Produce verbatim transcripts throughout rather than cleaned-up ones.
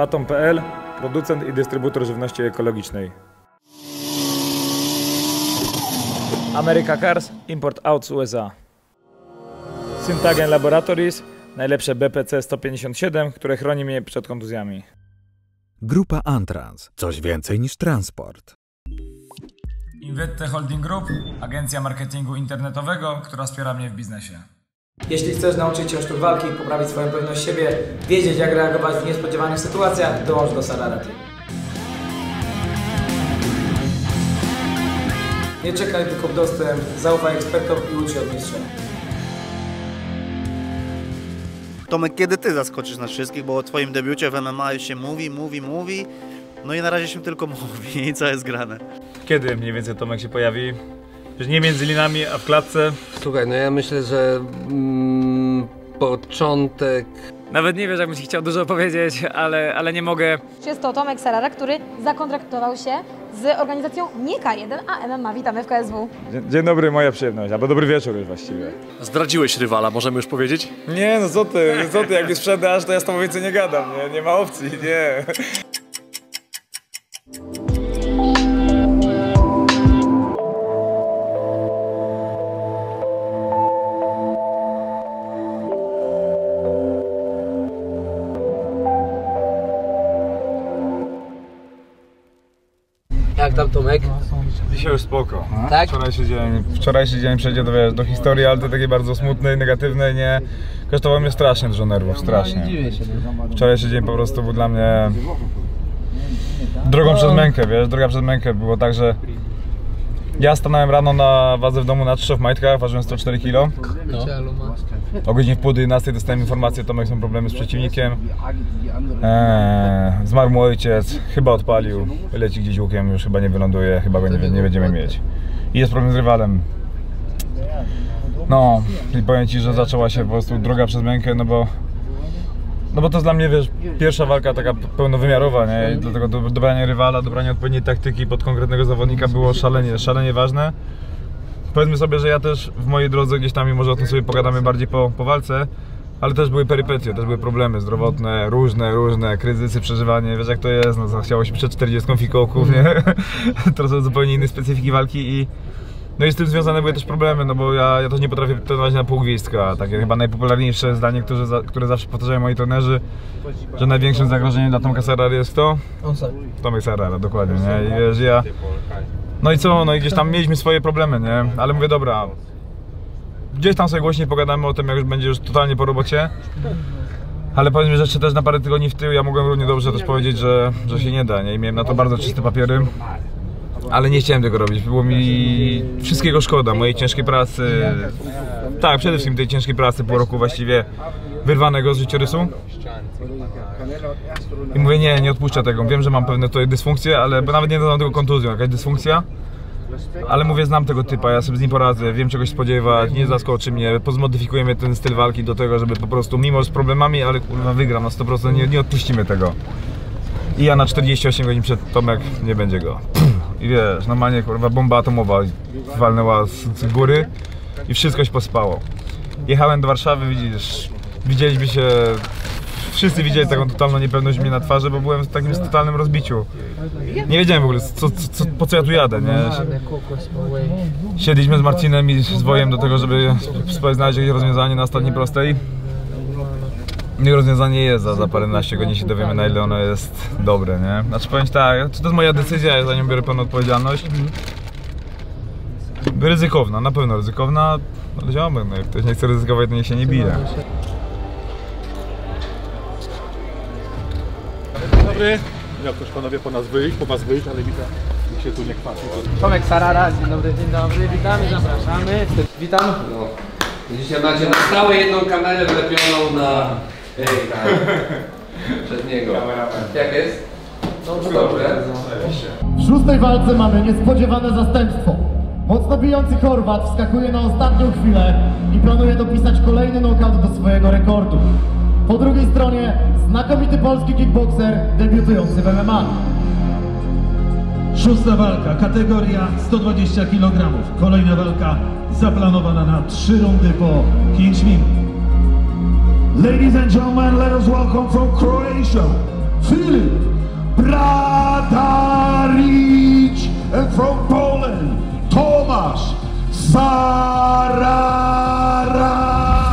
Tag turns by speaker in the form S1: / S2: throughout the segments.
S1: Baton kropka p l, producent i dystrybutor żywności ekologicznej. America Cars, import aut z U S A. Syntagen Laboratories, najlepsze B P C sto pięćdziesiąt siedem, które chroni mnie przed kontuzjami.
S2: Grupa Antrans. Coś więcej niż transport.
S1: Invette Holding Group, agencja marketingu internetowego, która wspiera mnie w biznesie.
S3: Jeśli chcesz nauczyć się sztuk walki, poprawić swoją pewność siebie, wiedzieć jak reagować w niespodziewanych sytuacjach, dołącz do Sarara Team. Nie czekaj tylko w dostęp, zaufaj ekspertom i ucz się od mistrza.
S4: Tomek, kiedy ty zaskoczysz nas wszystkich, bo o twoim debiucie w M M A już się mówi, mówi, mówi, no i na razie się tylko mówi i co jest grane.
S1: Kiedy mniej więcej Tomek się pojawi? Przecież nie między linami, a w klatce.
S5: Słuchaj, no ja myślę, że mm, początek...
S6: Nawet nie wiesz, jakbym ci chciał dużo powiedzieć, ale, ale nie mogę.
S7: Jest to Tomek Sarara, który zakontraktował się z organizacją nie K jeden, a M M A. Witamy w K S W.
S1: Dzień, dzień dobry, moja przyjemność, albo dobry wieczór już właściwie.
S8: Zdradziłeś rywala, możemy już powiedzieć?
S1: Nie, no co ty, co ty, jak mnie sprzedasz, to ja z tobą więcej nie gadam, nie, nie ma opcji, nie.
S5: Jak tam Tomek?
S1: Dzisiaj już spoko.
S5: Tak?
S1: Wczorajszy dzień, wczorajszy dzień przejdzie do, wiesz, do historii, ale to takie bardzo smutnej, negatywnej, nie... Kosztowało mnie strasznie dużo nerwów, strasznie. Wczorajszy dzień po prostu był dla mnie... drogą przez mękę, wiesz, droga przez mękę. Było tak, że... Ja stanąłem rano na wadze w domu na trzy w majtkach, ważyłem sto cztery kilo. No. O godzinie w pół do jedenastej dostałem informację, Tomek, są problemy z przeciwnikiem. Eee, zmarł mój ojciec, chyba odpalił, leci gdzieś łukiem, już chyba nie wyląduje, chyba go nie, nie będziemy mieć. I jest problem z rywalem. No, i powiem ci, że zaczęła się po prostu droga przez mękę, no bo... No bo to jest dla mnie, wiesz, pierwsza walka taka pełnowymiarowa, nie? I dlatego do, dobranie rywala, dobranie odpowiedniej taktyki pod konkretnego zawodnika było szalenie, szalenie ważne. Powiedzmy sobie, że ja też w mojej drodze gdzieś tam, może o tym sobie pogadamy bardziej po, po walce, ale też były perypetie, też były problemy zdrowotne, różne, różne, kryzysy, przeżywanie, wiesz jak to jest, no chciało się przed czterdziestką fikołków, nie? To są zupełnie inne specyfiki walki i... No i z tym związane były też problemy, no bo ja, ja też nie potrafię trenować na pół gwizdka. Takie chyba najpopularniejsze zdanie, które, za, które zawsze powtarzają moi trenerzy, że największym zagrożeniem dla Tomka Sarary jest kto?
S5: On sam.
S1: Tomek Sarara, dokładnie, nie? I wiesz, ja... No i co, no i gdzieś tam mieliśmy swoje problemy, nie? Ale mówię, dobra, gdzieś tam sobie głośniej pogadamy o tym, jak już będzie już totalnie po robocie. Ale powiedzmy, że jeszcze też na parę tygodni w tył ja mogłem równie dobrze też powiedzieć, że, że się nie da, nie? I miałem na to bardzo czyste papiery. Ale nie chciałem tego robić, było mi wszystkiego szkoda, mojej ciężkiej pracy, tak, przede wszystkim tej ciężkiej pracy, pół roku właściwie wyrwanego z życiorysu. I mówię, nie, nie odpuszczę tego, wiem, że mam pewne tutaj dysfunkcje, ale bo nawet nie nazywam tego kontuzją, jakaś dysfunkcja. Ale mówię, znam tego typa, ja sobie z nim poradzę, wiem czego się spodziewać, nie zaskoczy mnie, pozmodyfikujemy ten styl walki do tego, żeby po prostu, mimo z problemami, ale kurwa wygram na sto procent, nie, nie odpuścimy tego. I ja na czterdzieści osiem godzin przed Tomek, nie będzie go. I wiesz, normalnie kurwa bomba atomowa walnęła z, z góry i wszystko się pospało. Jechałem do Warszawy, widzisz, widzieliśmy się, wszyscy widzieli taką totalną niepewność mnie na twarzy, bo byłem w takim totalnym rozbiciu. Nie wiedziałem w ogóle, co, co, po co ja tu jadę, nie? Siedliśmy z Marcinem i z Wojem do tego, żeby znaleźć jakieś rozwiązanie na ostatniej prostej. I rozwiązanie jest, za, za paręnaście godzin się dowiemy, na ile ono jest dobre, nie? Znaczy powiem ci tak, to jest moja decyzja, ja za nią biorę pełną odpowiedzialność. Ryzykowna, na pewno ryzykowna, ale ziomek, no jak ktoś nie chce ryzykować, to niech się nie bije.
S8: Dzień dobry, miał ktoś panowie po nas wyjść, po was wyjść, ale widzę, nikt się tu nie kwapi.
S5: Tomek Sarara, dzień dobry, dzień dobry, witamy, zapraszamy. Witam. No. Dzisiaj macie na stałe jedną kamerę wlepioną na... Ej, tak. Przed niego. Jak jest? Dobrze, dobrze.
S9: W szóstej walce mamy niespodziewane zastępstwo. Mocno bijący Chorwat wskakuje na ostatnią chwilę i planuje dopisać kolejny knockout do swojego rekordu. Po drugiej stronie znakomity polski kickbokser debiutujący w M M A.
S10: Szósta walka, kategoria sto dwadzieścia kilogramów. Kolejna walka zaplanowana na trzy rundy po pięć minut. Ladies and gentlemen, let us welcome from Croatia, Filip Bradaricz, and from Poland, Tomasz Sarara.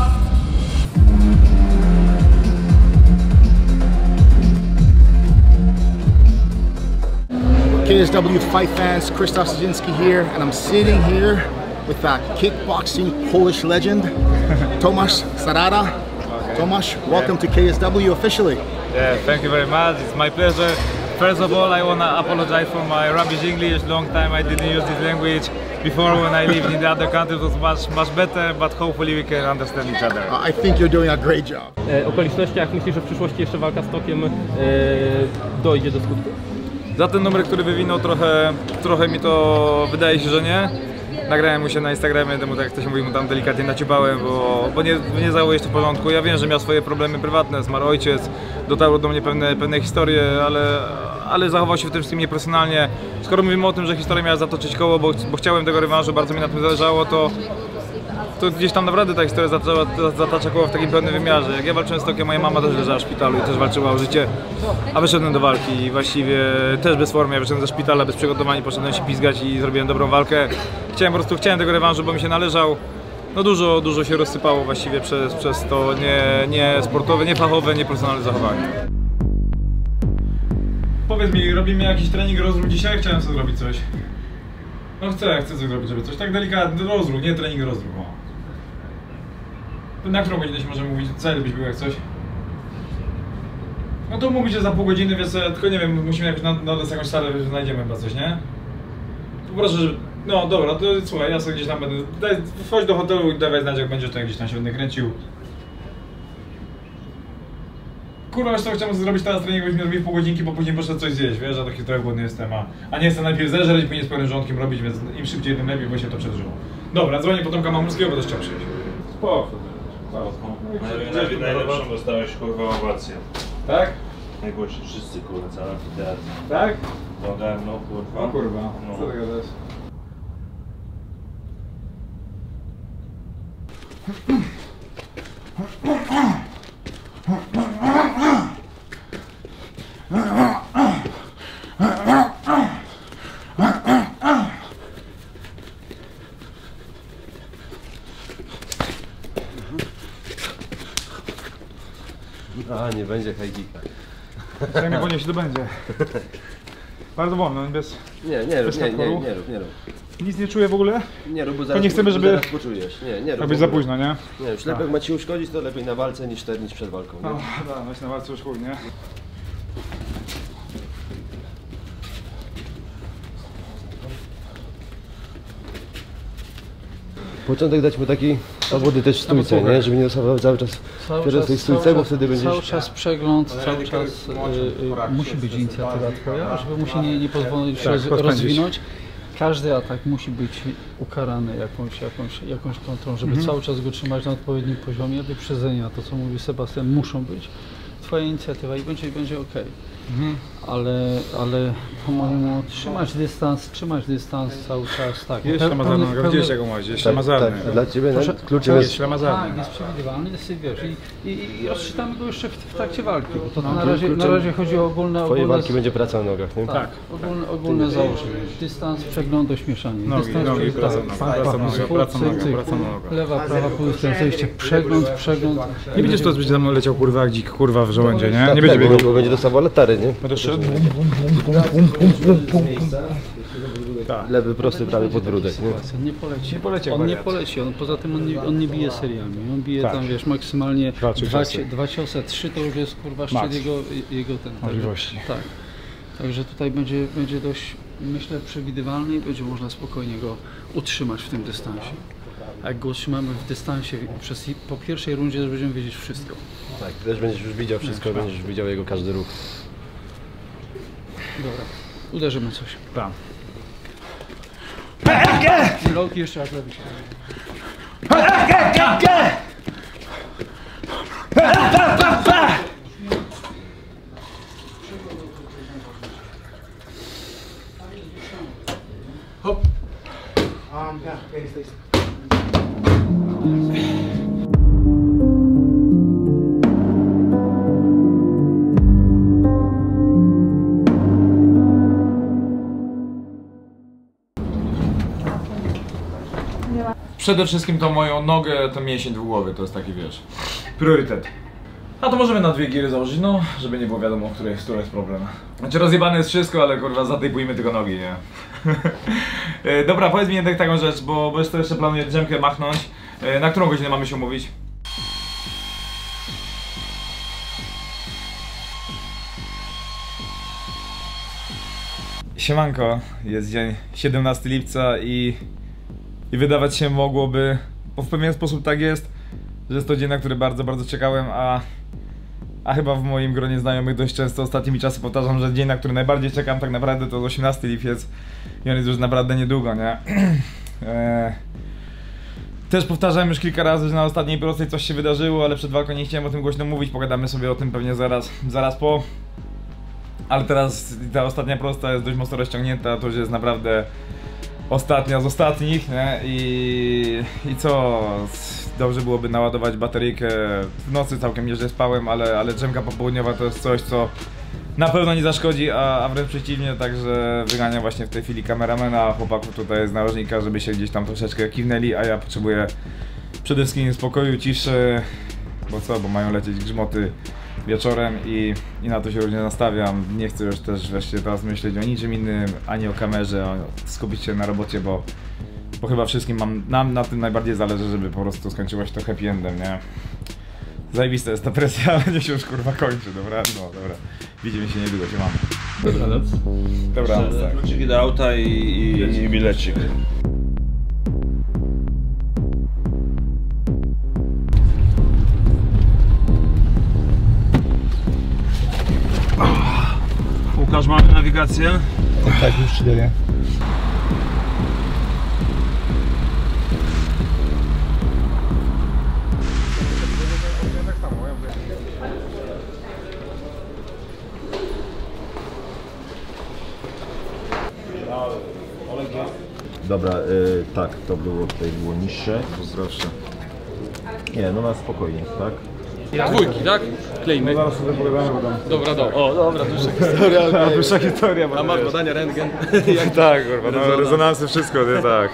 S11: K S W fight fans, Krzysztof Szyński here, and I'm sitting here with a kickboxing Polish legend, Tomasz Sarara.
S1: Okay.
S11: Tomasz, welcome to K S W officially.
S1: Yeah, thank you very much. It's my pleasure. First of all, I want to apologize for my rubbish English. Long time I didn't use this language. Before, when I lived in the other countries, it was much, much better, but hopefully we can understand each other.
S11: I think you're doing a great job.
S12: E, okolicznościach myślisz, że w przyszłości jeszcze walka z Tokiem e, dojdzie do skutku?
S1: Za ten numer, który wywinął, trochę, trochę mi to wydaje się, że nie. Nagrałem mu się na Instagramie, temu tak jak to się mówi, mu tam delikatnie naciupałem, bo, bo nie, nie zało jeszcze w porządku. Ja wiem, że miał swoje problemy prywatne, zmarł ojciec, dotarło do mnie pewne, pewne historie, ale, ale zachował się w tym wszystkim nieprofesjonalnie. Skoro mówimy o tym, że historia miała zatoczyć koło, bo, bo chciałem tego rewanżu, bardzo mi na tym zależało, to, to gdzieś tam naprawdę ta historia zaczęła, zatacza koło w takim pełnym wymiarze. Jak ja walczyłem z Tokiem, moja mama też leżała w szpitalu i też walczyła o życie, a wyszedłem do walki i właściwie też bez formy. Ja wyszedłem ze szpitala, bez przygotowania, poszedłem się pizgać i zrobiłem dobrą walkę. Chciałem po prostu, chciałem tego rewanżu, bo mi się należał. No dużo, dużo się rozsypało właściwie przez, przez to nie, nie sportowe, nie fachowe, nieprofesjonalne zachowanie. Powiedz mi, robimy jakiś trening rozruch dzisiaj? Chciałem sobie zrobić coś. No chcę, chcę coś zrobić, żeby coś tak delikatny rozruch, nie trening rozruch. O. Na którą godzinę się możemy mówić? Co byś był jak coś? No to mówicie za pół godziny, więc tylko nie wiem, musimy jakoś na, na jakąś salę znajdziemy chyba coś, nie? To proszę, żeby... No dobra, to słuchaj, ja sobie gdzieś tam będę... Daj, wchodź do hotelu i dawaj znać, jak będziesz to gdzieś tam się będę kręcił. Kurwa, wiesz co, chciałem zrobić teraz trening, byśmy robili pół godzinki, bo później poszedł coś zjeść, wiesz, że taki trochę głodny jestem, a, a nie chcę najpierw zeżreć, później z pełnym żołądkiem robić, więc im szybciej, tym lepiej, bo się to przedrzyło. Dobra, dzwonię po Tomka Mamulskiego, bo też chciał przyjść. Spoko.
S13: Najlepszą, najlepszą dostałeś kurwa owację.
S1: Tak?
S13: Najgłośniej wszyscy kurwa, cały teatr.
S1: Tak?
S13: Ogarnął no kurwa.
S1: O kurwa,
S13: no.
S1: Co ty gadasz?
S5: A, nie będzie hajgika.
S1: Jak mnie ponieść, to będzie. Bardzo wolno, bez...
S5: Nie, nie rób,
S1: bez
S5: nie, nie, nie rób, nie rób.
S1: Nic nie czuję w ogóle?
S5: Nie rób, bo
S1: to
S5: zaraz,
S1: nie chcemy, żeby...
S5: zaraz poczujesz. Nie, nie rób.
S1: Robić za późno, nie?
S5: Nie, już lepiej jak ma ci uszkodzić, to lepiej na walce niż, niż przed walką.
S1: No, da, no na walce już chuj, nie?
S5: Początek dać mu taki swobody też w stójce, nie? Żeby nie dostawał cały czas w tej stójce, bo wtedy będziesz...
S14: Cały czas przegląd, cały czas y, y, musi być inicjatywa twoja, żeby mu się nie, nie pozwolić
S1: tak,
S14: roz, rozwinąć. Każdy atak musi być ukarany jakąś, jakąś, jakąś kontrą, żeby mhm. cały czas go trzymać na odpowiednim poziomie. Wyprzedzenia, to co mówi Sebastian, muszą być. Twoja inicjatywa i będzie, będzie ok. Mhm. Ale, ale po mojemu trzymać dystans, trzymać dystans cały czas, tak.
S1: Jest ślamazarny, gdzieś jak umawiać, jest ślamazarny.
S5: Tak, dla Ciebie
S14: Proszę,
S5: kluczem jest...
S14: jest ślamazarny. Tak, jest przewidywalny, jest, wiesz, i, i, i rozczytamy go jeszcze w, w trakcie walki, bo to, to no, na, razie, na razie chodzi o ogólne...
S5: Twojej
S14: ogólne,
S5: walki będzie praca na nogach, nie?
S14: Tak, tak. ogólne, ogólne założenie. Dystans, przegląd, ośmieszanie.
S1: Nogi,
S14: dystans,
S1: nogi,
S14: tak,
S1: praca na nogach, praca na nogach, praca na nogach, praca na nogach.
S14: Lewa, prawa, pójście, zejście, przegląd, przegląd.
S1: Nie będziesz to za mną leciał kurwa jak dzik, kurwa w żołędzie, nie?
S5: Tak,
S1: Nie będzie
S5: tak,
S1: biegł.
S5: bo będzie dostawał latary, nie?
S1: Będę szedł.
S5: Tak. Lewy, prosty, prawy podbródek. Nie,
S14: nie poleci.
S1: Nie poleci,
S14: on nie poleci, on, poza tym on nie, on nie bije seriami. On bije tak. tam, wiesz, maksymalnie dwa, dwa, ciosy. dwa ciosy, trzy to już jest kurwa szczyt jego, jego ten.
S1: Możliwości.
S14: Tak. Także tutaj będzie, będzie dość, myślę, przewidywalny i będzie można spokojnie go utrzymać w tym dystansie. A jak go utrzymamy w dystansie przez, po pierwszej rundzie, to będziemy wiedzieć wszystko.
S5: Tak, też będziesz już widział wszystko, będziesz już widział jego każdy ruch.
S14: Dobra, uderzymy coś.
S1: Tam.
S14: Loki jeszcze raz lepiej.
S1: Hop.
S11: Um, yeah, okay, stay.
S1: przede wszystkim tą moją nogę, ten mięsień dwugłowy, to jest taki, wiesz, priorytet. A to możemy na dwie giry założyć, no, żeby nie było wiadomo, który jest, który jest problem. Znaczy rozjebane jest wszystko, ale kurwa zatejpujmy tylko nogi, nie? Dobra, powiedz mi jednak taką rzecz, bo, bo jeszcze planuję drzemkę machnąć. Na którą godzinę mamy się umówić? Siemanko, jest dzień siedemnastego lipca i, i wydawać się mogłoby, bo w pewien sposób tak jest, że jest to dzień, na który bardzo, bardzo czekałem, a, a chyba w moim gronie znajomych dość często ostatnimi czasy powtarzam, że dzień, na który najbardziej czekam tak naprawdę to osiemnasty lipiec i on jest już naprawdę niedługo, nie? eee, też powtarzałem już kilka razy, że na ostatniej prostej coś się wydarzyło, ale przed walką nie chciałem o tym głośno mówić, pogadamy sobie o tym pewnie zaraz, zaraz po. Ale teraz ta ostatnia prosta jest dość mocno rozciągnięta, to już jest naprawdę ostatnia z ostatnich, nie? I, i co? Dobrze byłoby naładować bateryjkę. W nocy całkiem nieźle spałem, ale, ale drzemka popołudniowa to jest coś, co na pewno nie zaszkodzi, a, a wręcz przeciwnie, także wyganiam właśnie w tej chwili kameramena, chłopaków tutaj z narożnika, żeby się gdzieś tam troszeczkę kiwnęli, a ja potrzebuję przede wszystkim spokoju, ciszy, bo co, bo mają lecieć grzmoty wieczorem i, i na to się również nastawiam. Nie chcę już też wreszcie teraz myśleć o niczym innym, ani o kamerze, o, skupić się na robocie, bo, bo chyba wszystkim mam, nam na tym najbardziej zależy, żeby po prostu skończyło się to happy endem, nie? Zajebista jest ta presja, będzie się już kurwa kończy, dobra? No dobra, widzimy się niedługo, się mamy.
S13: Dobranoc.
S1: Dobranoc, tak.
S13: Kluczyki do auta i, i, i bilecik. Łukasz, mamy nawigację?
S11: Tak, tak, już cztery.
S15: Dobra, y, tak, to było tutaj było niższe.
S1: Pozdrawcie.
S15: Nie, no na spokojnie, tak?
S12: Dwójki, tak? Klejmy.
S1: No zaraz sobie pogadamy, bo tam...
S12: Dobra, dobra. O, dobra, dłuższa historia.
S1: Okay. Dłuższa historia, bo
S12: a masz badania, rentgen.
S1: Tak, kurwa, no rezonansy, wszystko, nie tak.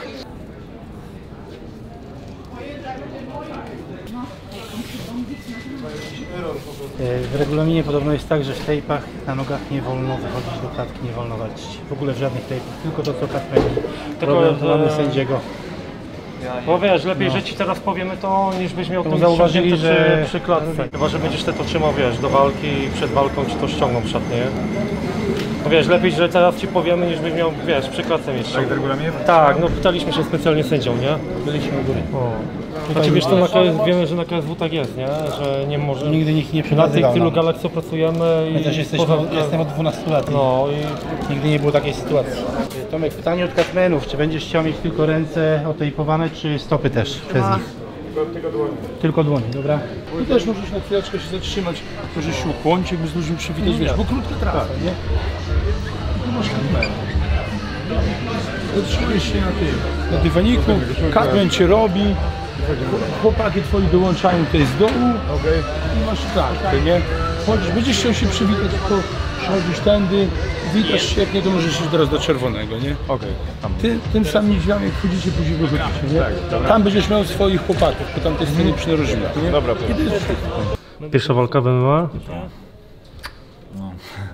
S16: W regulaminie podobno jest tak, że w tejpach na nogach nie wolno wychodzić do klatki, nie wolno walczyć. W ogóle w żadnych tejpach, tylko to co Katmeni. Problem to mamy sędziego.
S12: Bo wiesz, lepiej, że ci teraz powiemy to, niż byś miał to
S16: zauważyli, że
S12: przy, przy klatce. Chyba, że będziesz te to trzymał, wiesz, do walki i przed walką ci to ściągną w szatnie. No wiesz, lepiej, że teraz ci powiemy, niż byś miał, wiesz, przy klatce mieć.
S1: Tak, w regulaminie?
S12: Tak, no pytaliśmy się specjalnie sędzią, nie?
S16: Byliśmy u góry.
S12: Znaczy wiesz, to na K S, wiemy, że na K S W tak jest, nie? Że nie może...
S16: Nigdy nikt nie
S12: Na
S16: przekazywał
S12: tych tylu
S16: nam.
S12: galach co pracujemy i...
S16: My też jesteśmy,
S12: poza...
S16: jestem od dwunastu lat.
S12: No i...
S16: Nigdy nie było takiej sytuacji. Tomek, pytanie od Katmenów. Czy będziesz chciał mieć tylko ręce otejpowane, czy stopy też przez nich?
S8: Tylko dłonie.
S16: Tylko dłonie, dobra?
S8: Tu też możesz na chwileczkę się zatrzymać, możesz się ukłonić, jakby z ludźmi przywitać, wiesz, bo krótka trasa, nie? Tu masz kamerę. Zatrzymujesz się na tym, na dywaniku, Katmen cię robi, chłopaki twoi dołączają tutaj z dołu i masz klatkę, nie? Chodzisz, będziesz chciał się przywitać, to chodzisz tędy, witasz świetnie, to możesz iść teraz do czerwonego, nie?
S1: Okej.
S8: Ty, tym samym drzwiami, jak wchodzicie, później wychodzicie, nie? Tam będziesz miał swoich chłopaków, po tamtej stronie przy narożniku, nie?
S1: Dobra,
S12: Pierwsza walka w M M A?
S1: No.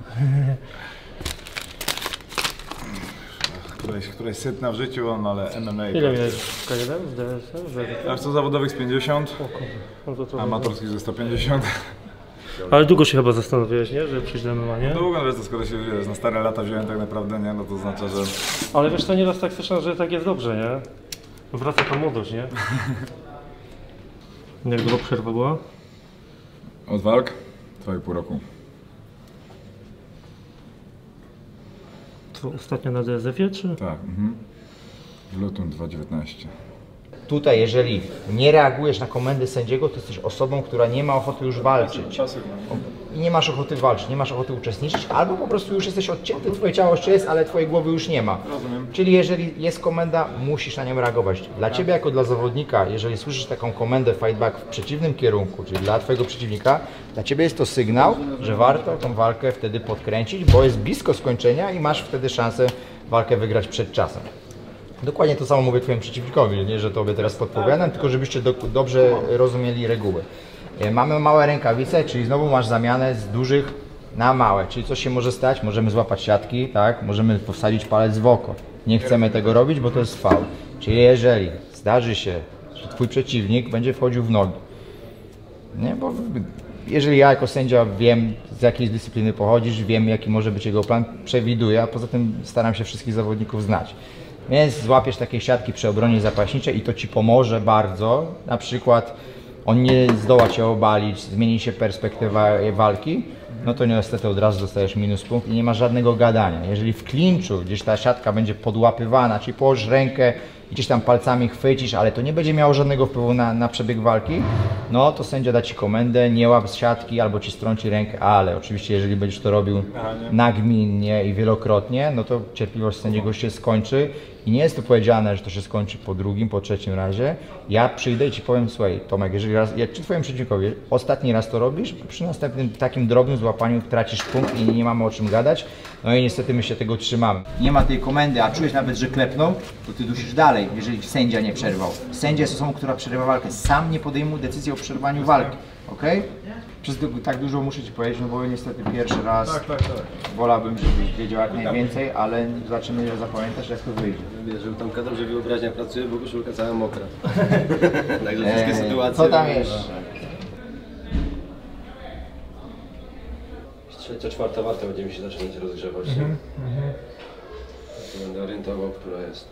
S1: Któraś, któraś setna w życiu, no ale M M A.
S12: Ile miałeś w K jeden? Z D S M? Z D S M?
S1: A co zawodowych z pięćdziesiąt,
S12: No to trochę-
S1: amatorskich ze sto pięćdziesiąt.
S12: Ale długo się chyba zastanowiłeś, nie? Żeby przyjść do M M A, nie?
S1: Długo, no wiesz, to skoro się wiesz, na stare lata wziąłem tak naprawdę, nie? No to znaczy, że...
S12: Ale wiesz, to nieraz tak słyszę, że tak jest dobrze, nie? Wraca ta młodość, nie? Jak długo przerwa była?
S1: Od walk? dwa i pół roku.
S12: To ostatnio na D S F-ie, czy?
S1: Tak, mhm. W lutym dwa tysiące dziewiętnastego.
S17: Tutaj, jeżeli nie reagujesz na komendy sędziego, to jesteś osobą, która nie ma ochoty już walczyć. I nie masz ochoty walczyć, nie masz ochoty uczestniczyć, albo po prostu już jesteś odcięty, twoje ciało jeszcze jest, ale twojej głowy już nie ma.
S1: Rozumiem.
S17: Czyli jeżeli jest komenda, musisz na nią reagować. Dla ciebie jako dla zawodnika, jeżeli słyszysz taką komendę fightback w przeciwnym kierunku, czyli dla twojego przeciwnika, dla ciebie jest to sygnał, że warto tą walkę wtedy podkręcić, bo jest blisko skończenia i masz wtedy szansę walkę wygrać przed czasem. Dokładnie to samo mówię twojemu przeciwnikowi, nie, że tobie teraz podpowiadam, tylko żebyście do, dobrze rozumieli reguły. Mamy małe rękawice, czyli znowu masz zamianę z dużych na małe, czyli coś się może stać, możemy złapać siatki, tak, możemy wsadzić palec w oko. Nie chcemy tego robić, bo to jest faul. Czyli jeżeli zdarzy się, że twój przeciwnik będzie wchodził w nogi, nie, bo jeżeli ja jako sędzia wiem, z jakiej dyscypliny pochodzisz, wiem, jaki może być jego plan, przewiduję, a poza tym staram się wszystkich zawodników znać. Więc złapiesz takie siatki przy obronie zapaśniczej i to ci pomoże bardzo. Na przykład on nie zdoła cię obalić, zmieni się perspektywa walki, no to niestety od razu dostajesz minus punkt i nie ma żadnego gadania. Jeżeli w klinczu gdzieś ta siatka będzie podłapywana, czyli położysz rękę i gdzieś tam palcami chwycisz, ale to nie będzie miało żadnego wpływu na, na przebieg walki, no to sędzia da ci komendę, nie łap z siatki albo ci strąci rękę, ale oczywiście jeżeli będziesz to robił nagminnie i wielokrotnie, no to cierpliwość sędziego się skończy i nie jest tu powiedziane, że to się skończy po drugim, po trzecim razie. Ja przyjdę i ci powiem, słuchaj Tomek, jeżeli raz, ja, czy twojemu przeciwnikowi ostatni raz to robisz, przy następnym takim drobnym złapaniu tracisz punkt i nie mamy o czym gadać, no i niestety my się tego trzymamy. Nie ma tej komendy, a czujesz nawet, że klepnął, to ty dusisz dalej, jeżeli sędzia nie przerwał. Sędzia jest osobą, która przerywa walkę, sam nie podejmuje decyzji o przerwaniu walki, ok? Przez to, tak dużo muszę ci powiedzieć, no bo niestety pierwszy raz tak, tak, tak. Wolałbym, żebyś wiedział jak najwięcej, ale zobaczymy, ile zapamiętasz, jak to wyjdzie.
S5: Wiesz, że tam kadam, że wyobraźnia pracuje, bo koszulka cała mokra. Także wszystkie
S17: eee,
S5: sytuacje...
S17: Co tam jeszcze?
S5: Trzecia, czwarta warta będziemy się zaczynać rozgrzewać. Mm -hmm. To będę orientował, która jest.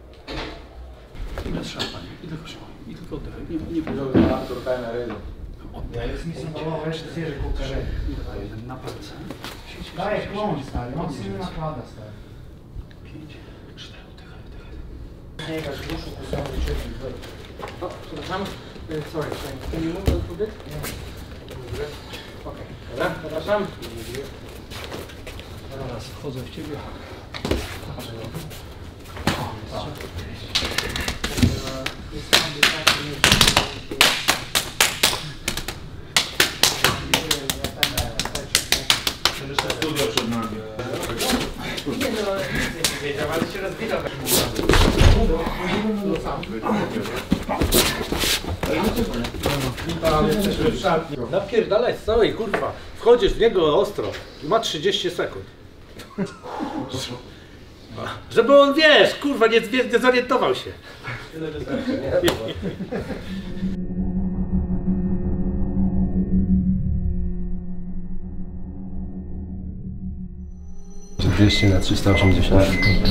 S14: I bez szampania, i tylko szampania, i tylko oddechaj. Nie, nie powiedziałem.
S9: Ja już mi są jeszcze zwierzę kukarze.
S14: Na palce.
S9: Daję klon, stary, mocno nie nakłada, stary.
S14: pięć, cztery, oddychaj, oddychaj.
S9: Nie, gasz duszu, kusowy, trzeci,
S16: O, przepraszam. Sorry, can you move a little bit? Dobrze. Okej, dobra, zapraszam.
S14: Teraz wchodzę w ciebie. O,
S1: Studio przed nami.
S16: Nie no, nie wiedział, ale się rozwinął.
S8: Napierdalaj z całej, kurwa. Wchodzisz w niego ostro i ma trzydzieści sekund. Żeby on, wiesz, kurwa, nie, nie, nie zorientował się.
S5: dwieście na trzysta osiemdziesiąt.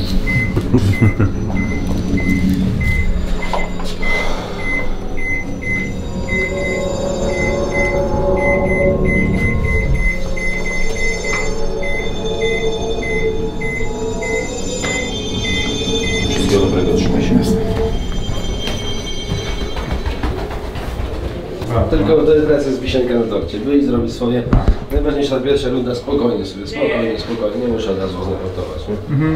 S5: Wszystkiego dobrego, trzymaj się. Tylko to jest teraz jest wisienka na torcie. Wyjdź, zrobić swoje. Najważniejsza ta pierwsza runda, spokojnie sobie, spokojnie, spokojnie, nie muszę od razu zaraportować, nie? Mhm.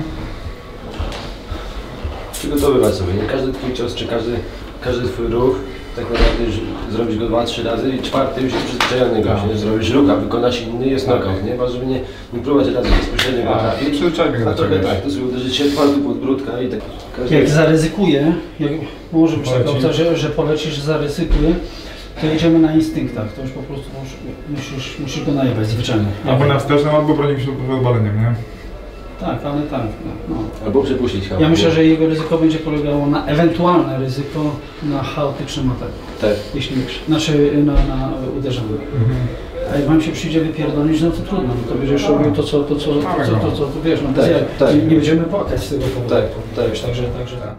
S5: Przygotowywać sobie, nie? Każdy twój cios, czy każdy, każdy twój ruch, tak naprawdę już zrobić go dwa, trzy razy i czwarty już jest przyzwyczajony gość, nie? Zrobisz rucha, wykonasz inny, jest knockout, nie? Ważne, żeby nie, nie próbować razy bezpośrednio go trafić, a trochę tak, to sobie uderzyć się twardy pod brudka i tak. Każdy...
S14: Jak zaryzykuję, jak może być taka opcja, że, że polecisz, zaryzykuję, to jedziemy na instynktach, to już po prostu musisz, musisz go najebać zwyczajnie.
S1: Albo na wstecznym, albo bronić się przed odbaleniem, nie?
S14: Tak, ale tak. No.
S5: Albo przepuścić chaos.
S14: Ja myślę, że jego ryzyko będzie polegało na ewentualne ryzyko na chaotycznym ataku.
S5: Tak.
S14: Jeśli znaczy na, na uderzenie. Mhm. A jak wam się przyjdzie wypierdolić, no to trudno, no to będziesz robił to co, to co, to co, to, to, to wiesz, no tak, ja, tak. Nie, nie będziemy płakać z tego powodu.
S5: Tak, tak,
S14: wiesz, także, także tak.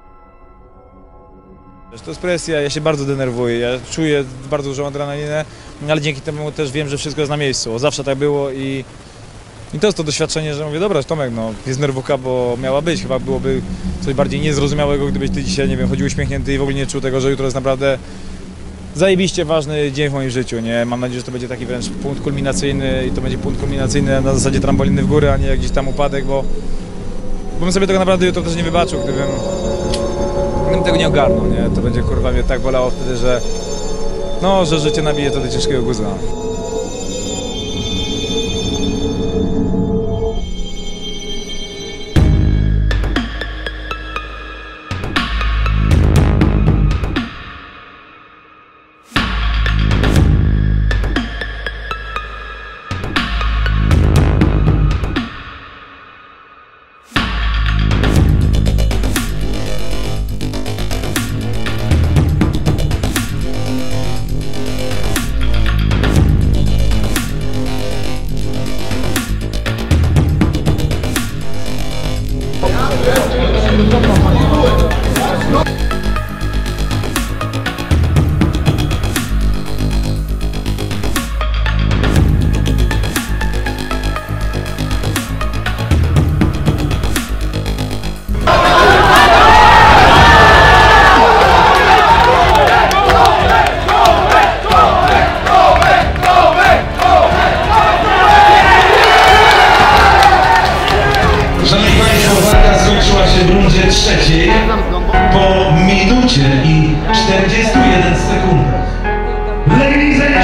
S1: To jest presja, ja się bardzo denerwuję, ja czuję bardzo dużą adrenalinę, ale dzięki temu też wiem, że wszystko jest na miejscu, zawsze tak było i, i to jest to doświadczenie, że mówię, dobra Tomek, no jest nerwówka, bo miała być, chyba byłoby coś bardziej niezrozumiałego, gdybyś ty dzisiaj, nie wiem, chodził uśmiechnięty i w ogóle nie czuł tego, że jutro jest naprawdę zajebiście ważny dzień w moim życiu, nie? Mam nadzieję, że to będzie taki wręcz punkt kulminacyjny i to będzie punkt kulminacyjny na zasadzie trampoliny w górę, a nie gdzieś tam upadek, bo, bo bym sobie tego naprawdę jutro też nie wybaczył, gdybym Gdybym tego nie ogarnął, nie? To będzie kurwa mnie tak bolało wtedy, że no, że życie nabije to do ciężkiego guza.
S18: Ladies and